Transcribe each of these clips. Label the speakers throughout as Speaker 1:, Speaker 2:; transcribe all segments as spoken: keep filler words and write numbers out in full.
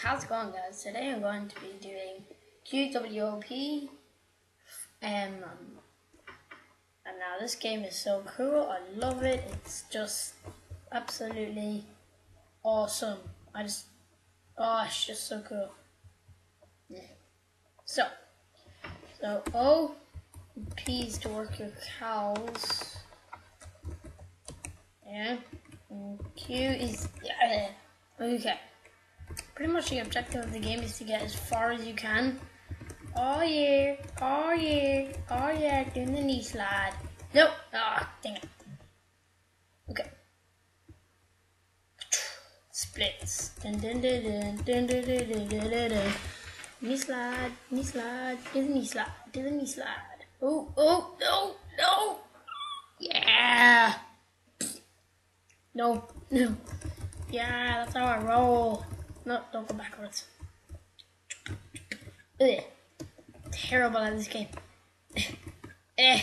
Speaker 1: how's it going, guys? Today I'm going to be doing Q W O P, and um, and now this game is so cool. I love it. It's just absolutely awesome. I just, oh, it's just so cool. Yeah. So, so O, P is to work your cows. Yeah. And Q is yeah. Okay. Pretty much the objective of the game is to get as far as you can. Oh yeah, oh yeah, oh yeah, doing the knee slide. Nope, ah, oh, dang it. Okay. Splits. Dun dun dun dun dun dun dun dun dun dun dun. Knee slide, knee slide, do the knee slide, do the knee slide. Oh, oh, no, no. Yeah. No, no. Yeah, that's how I roll. No, don't go backwards. Ugh. Terrible at this game. Eh.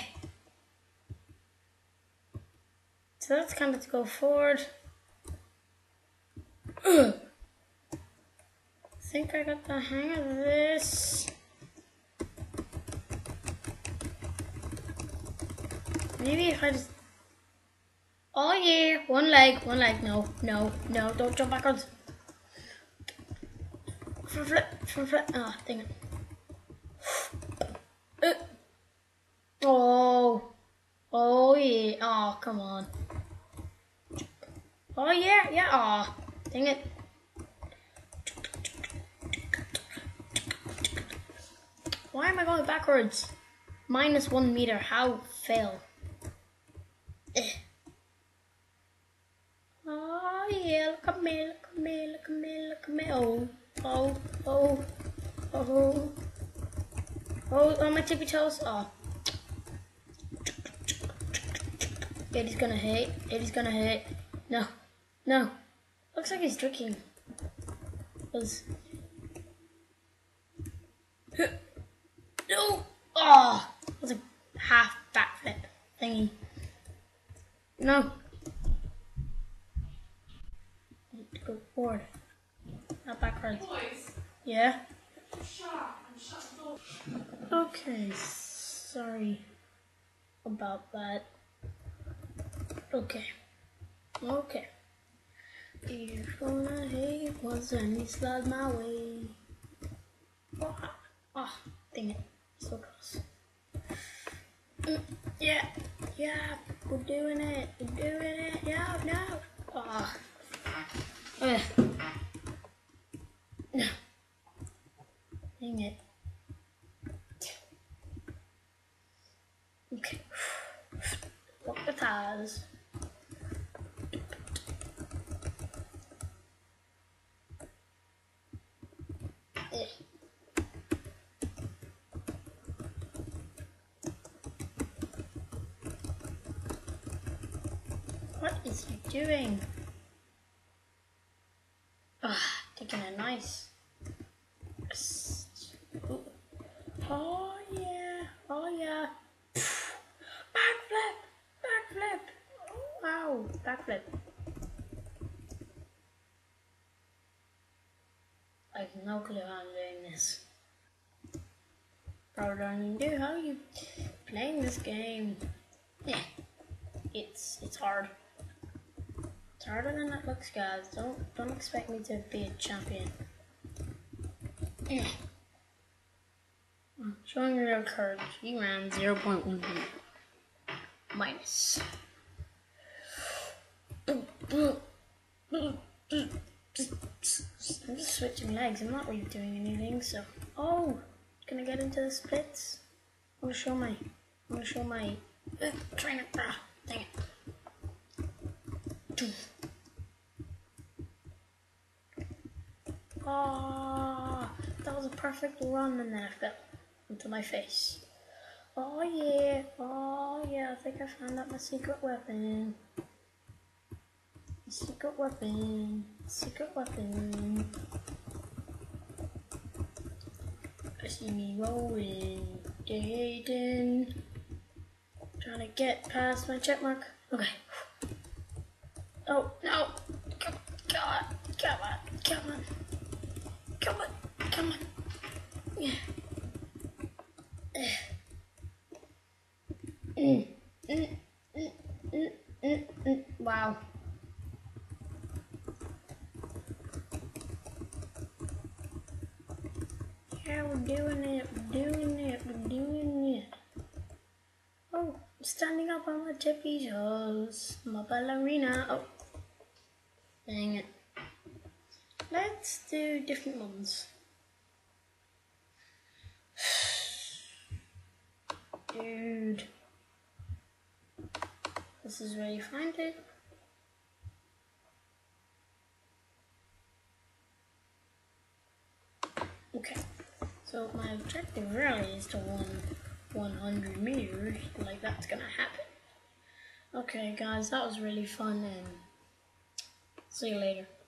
Speaker 1: So that's kind of to go forward. Ugh. I think I got the hang of this. Maybe if I just... Oh yeah, one leg, one leg. No, no, no, don't jump backwards. Front flip, front flip. Ah, oh, dang it. Uh. Oh, oh yeah. Oh, come on. Oh yeah, yeah. Oh, dang it. Why am I going backwards? Minus one meter. How fail? Eh. Oh yeah, look at me, look at me, look at me, look at me. Oh, oh, oh, oh, oh, on my tippy toes. Oh. Eddie's gonna hit, Eddie's gonna hit. No, no. Looks like he's drinking. Was. No! Oh! That was a half backflip thingy. No. Go forward, not backwards. Boys. Yeah. Shut. Shut the door. Okay, sorry about that. Okay. Okay. You're gonna hate once I need slide my way. Oh, oh, dang it. So close. Mm, yeah. Yeah. We're doing it. We're doing it. Yeah. No. Oh. Uh, no. Dang it. Okay. Walk the tires. Eh. What is he doing? Ah, taking a nice. Oh yeah, oh yeah. Backflip, backflip. Oh, wow, backflip. I have no clue how I'm doing this. Probably don't even do how you playing this game. Yeah, it's it's hard. It's harder than it looks, guys. Don't don't expect me to be a champion. Yeah. Showing real courage. He ran zero point one minus. I'm just switching legs. I'm not really doing anything. So, oh, can I get into the splits? I want to show my. I want to show my uh, trainer. Ah, dang it. Oh, that was a perfect run, and then I fell into my face. Oh yeah, oh yeah, I think I found out my secret weapon. Secret weapon, secret weapon. I see me rolling, Jaden. Trying to get past my check mark. Okay. Oh no! Come on, come on, come on, come on. we're doing it, we're doing it, we're doing it. Oh, I'm standing up on my tippy toes. My ballerina. Oh, dang it. Let's do different ones. Dude. This is where you find it. Okay. So my objective really is to run one hundred meters. Like that's gonna happen. Okay guys, that was really fun and see you later.